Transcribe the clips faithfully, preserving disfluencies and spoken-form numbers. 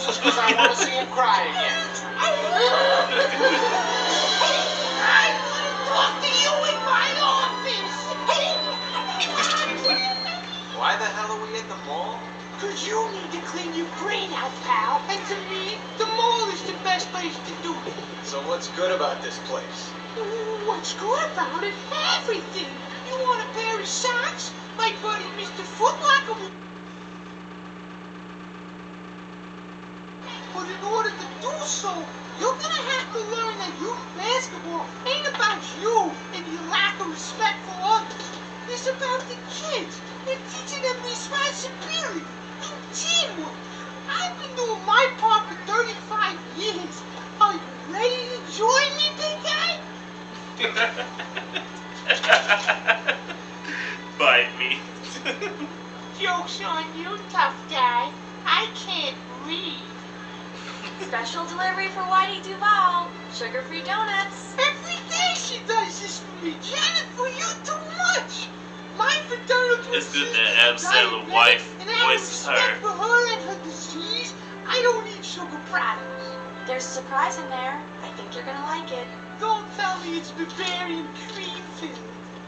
just because I want to see him cry again. I want to talk to you in my office. Why the hell are we at the mall? Because you need to clean your brain out, pal. And to me, the mall is the best place to do it. So what's good about this place? What's good about it? Everything. You want a pair of socks? My buddy Mister Footlocker will... But in order to do so, you're gonna have to learn that youth basketball ain't about you and your lack of respect for others. It's about the kids and teaching them responsibility and teamwork. I've been doing my part for thirty-five years. Are you ready to join me, big guy? Bite me. Joke's on you, tough guy. I can't read. Special delivery for Whitey Duval. Sugar-free donuts. Every day she does this for me. Jennifer, you too much. My fraternal twin This is sister the Adam is Sandler diabetic, wife and out of voices respect her. for her and her disease, I don't eat sugar products. There's a surprise in there. I think you're gonna like it. Don't tell me it's Bavarian cream filled.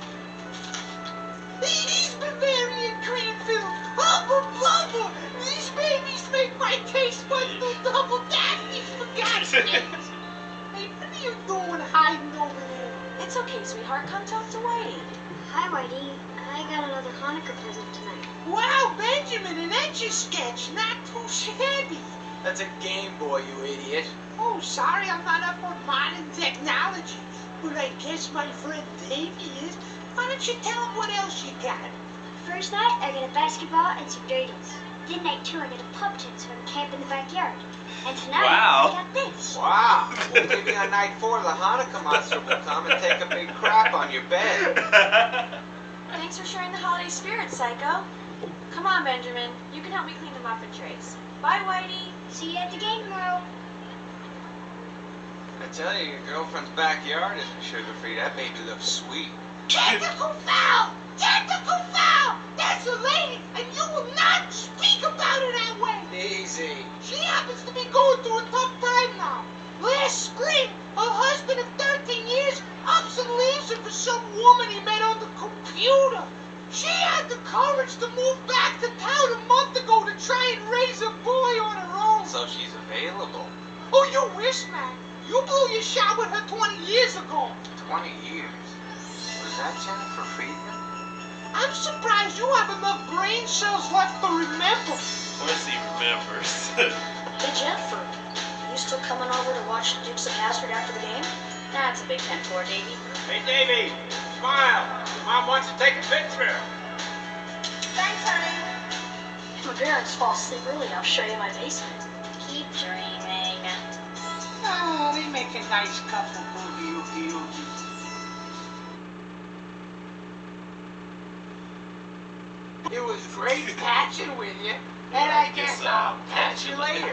It is Bavarian cream filled. Hubba bubba! These babies make my taste buds do double dashes for God's sake. Hey, what are you doing hiding over there? It's okay, sweetheart. Come talk to Whitey. Hi, Whitey. I got another Hanukkah present tonight. Wow, Benjamin, an Etch-a-Sketch. Not too shabby. That's a Game Boy, you idiot. Oh, sorry, I'm not up on modern technology. But I guess my friend Davey is. Why don't you tell him what else you got? First night, I got a basketball and some dreidels. Then night two, I got a pup tent so I can camp in the backyard. And tonight, Wow. I got this. Wow. Well, maybe on night four, the Hanukkah monster will come and take a big crap on your bed. Thanks for sharing the holiday spirit, Psycho. Come on, Benjamin. You can help me clean the muffin trays. Bye, Whitey. See you at the game tomorrow. I tell you, your girlfriend's backyard isn't sugar-free. That baby looks sweet. Tentacle foul! Tentacle foul! That's a lady, and you will not speak about her that way! Easy. She happens to be going through a tough time now. Last spring, her husband of thirteen years ups and leaves her for some woman he met on the computer. She had the courage to move back to town a month ago to try and raise a boy on her own. So she's available. Oh, you wish, man. You blew your shot with her twenty years ago. twenty years. Was that Jennifer Friedman? I'm surprised you have enough brain cells left to remember. Of course he remembers. Hey, Jennifer, you still coming over to watch the Dukes of Hazzard after the game? That's a big tent for Davey. Hey, Davey, smile. Your mom wants to take a picture. Thanks, honey. If my parents fall asleep early, I'll show you my basement. Keep dreaming. Oh, they make a nice couple, boogie oogie oogie. It was great catching with you, and I guess I'll catch you later.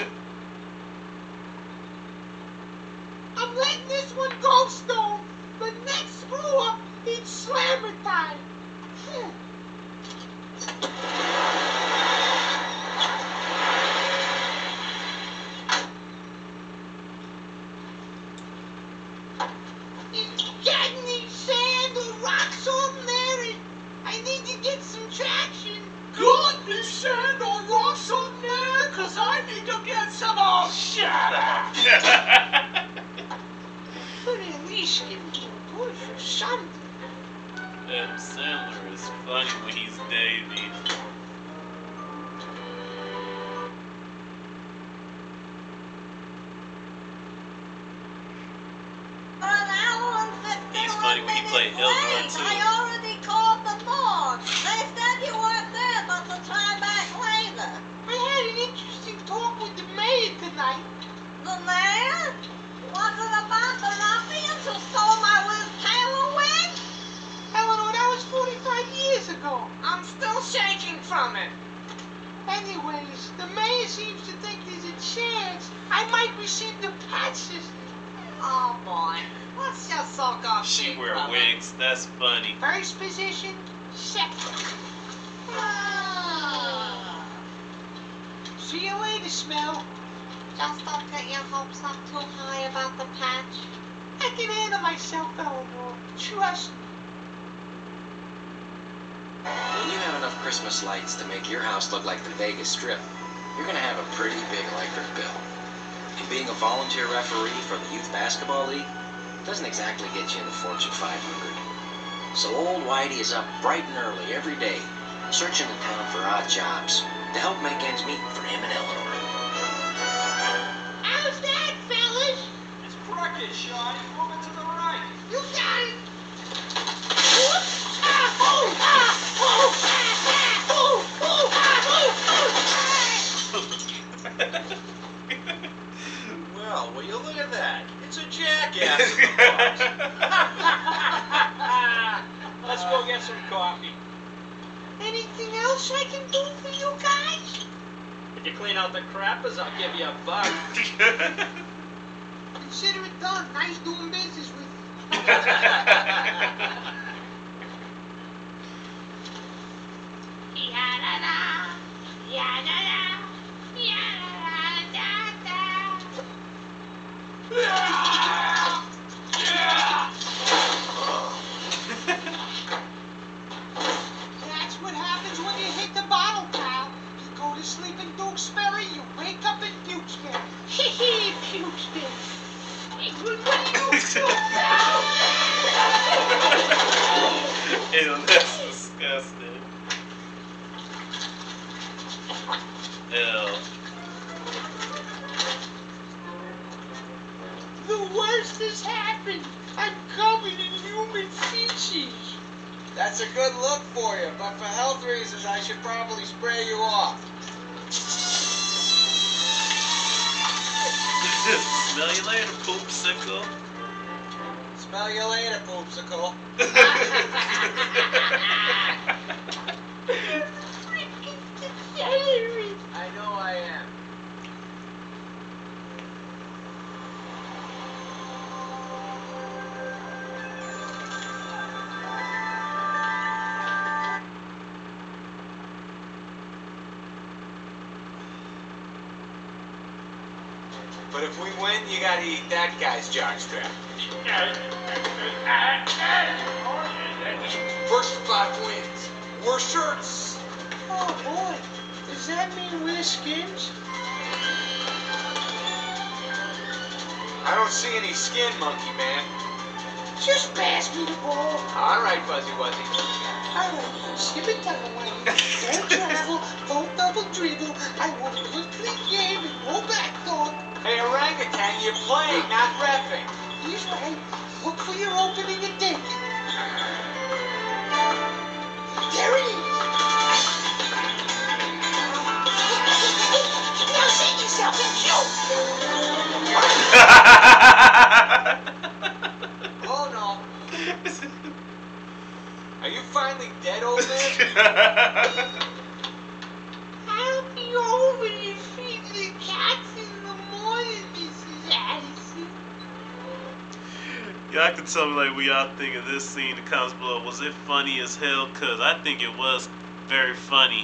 I'm letting this one go, Stone. The next screw up, it's slammer time. Hmm. Got any sand or rocks on there? I need to get some traction. Got any sand or rocks on there? Cause I need to get some. Oh, shut up! Could at least give me a push or something. Adam Sandler is funny when he's Davey. He's funny when he played Elmore too. I already called the morgue. They said you weren't there, but to try back later. I had an interesting talk with the mayor tonight. The mayor? Was it about the ruffians who stole my Liz Taylor wig? Eleanor, that was forty-five years ago. I'm still shaking from it. Anyways, the mayor seems to think there's a chance I might receive the patch system. Oh boy, let's just soak off. She Big wear Brother. wigs. That's funny. First position, second. Ah. See you later, Smell. Just don't get your hopes up too high about the patch. I can handle myself, Eleanor. Trust me. When you have enough Christmas lights to make your house look like the Vegas Strip, you're gonna have a pretty big electric bill. And being a volunteer referee for the Youth Basketball League doesn't exactly get you in the Fortune five hundred. So old Whitey is up bright and early every day, searching the town for odd jobs to help make ends meet for him and Eleanor. How's that, fellas? It's crooked, Shawty. Move it to the right. You got it. Whoops. Ah, oh, ah, oh, ah, ah, oh, oh, ah, oh, Well, will you look at that? It's a jackass in the box. Let's go get some coffee. Anything else I can do for you guys? If you clean out the crappers, I'll give you a buck. Consider it done. Nice doing business with you. Ya-da-da, ya-da-da, ya-da-da-da-da. That's what happens when you hit the bottle, pal. You go to sleep in Dukesbury, you wake up in Pukesbury. Hee hee, Pukesbury. Hey, what are you doing now? Ew, that's disgusting. Ew. The worst has happened. I'm covered in human feces. That's a good look for you, but for health reasons, I should probably spray you off. Smell you later, poopsicle. Smell you later, poopsicle. Freaking degenerate. I know I am. But if we win, you gotta eat that guy's jockstrap. First five wins. We're shirts. Oh boy, does that mean we're skins? I don't see any skin, monkey man. Just pass me the ball. All right, Fuzzy Wuzzy. Alright, skip it down, Whitey. Don't travel, don't double dribble. I want a good clean game and no back dog. Hey, orangutan, you're playing, not reffing. He's right. Look for your opening and dig. There it is. Now sit yourself and shoot. Oh, no. Are you finally dead, old man? I'll be over to feed the cats in the morning, Missus Addison. Y'all can tell me like what y'all think of this scene in the comments below. Was it funny as hell? Cause I think it was very funny.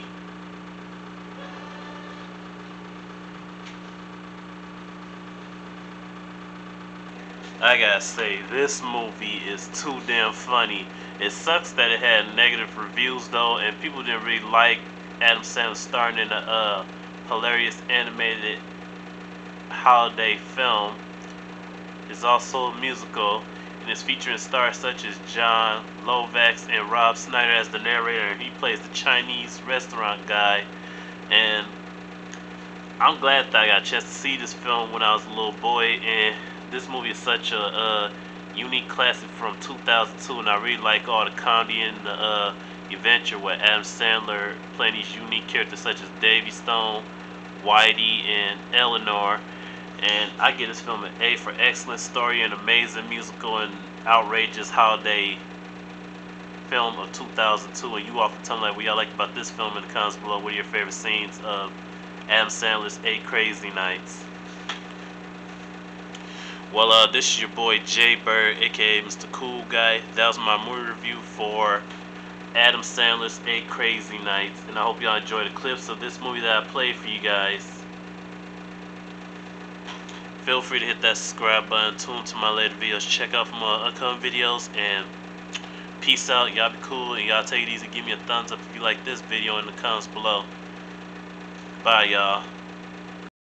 I gotta say, this movie is too damn funny. It sucks that it had negative reviews though, and people didn't really like Adam Sandler starring in a uh, hilarious animated holiday film. It's also a musical, and it's featuring stars such as John Lovax and Rob Schneider as the narrator, and he plays the Chinese restaurant guy. And I'm glad that I got a chance to see this film when I was a little boy, and this movie is such a uh, unique classic from two thousand two, and I really like all the comedy and the uh, adventure with Adam Sandler playing these unique characters such as Davy Stone, Whitey, and Eleanor. And I give this film an A for excellent story and amazing musical and outrageous holiday film of two thousand two. And you all can tell me like what y'all like about this film in the comments below. What are your favorite scenes of Adam Sandler's Eight Crazy Nights? Well, uh, this is your boy Jay Bird, aka Mister Cool Guy. That was my movie review for Adam Sandler's Eight Crazy Nights. And I hope y'all enjoy the clips of this movie that I played for you guys. Feel free to hit that subscribe button, tune to my later videos, check out for more upcoming videos, and peace out. Y'all be cool, and y'all take it easy. Give me a thumbs up if you like this video in the comments below. Bye, y'all.